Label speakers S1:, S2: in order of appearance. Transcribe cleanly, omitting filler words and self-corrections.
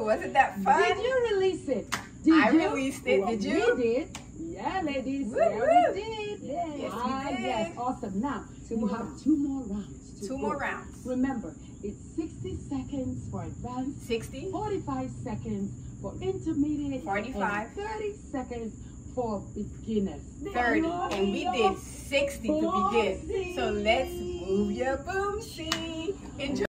S1: Wasn't that fun?
S2: Did you release it?
S1: I released it. Did you?
S2: We did. Yeah, ladies.
S1: Woo,
S2: Yeah,
S1: woo.
S2: we did.
S1: Yes, we did.
S2: Yes, awesome. Now, you
S1: more
S2: have
S1: rounds.
S2: 2 more rounds.
S1: Two more rounds.
S2: Remember, it's 60 seconds for advanced,
S1: 60,
S2: 45 seconds for intermediate,
S1: 45,
S2: and 30 seconds for beginners.
S1: 30. And we did 60 to begin. So let's move your boomsy. Enjoy.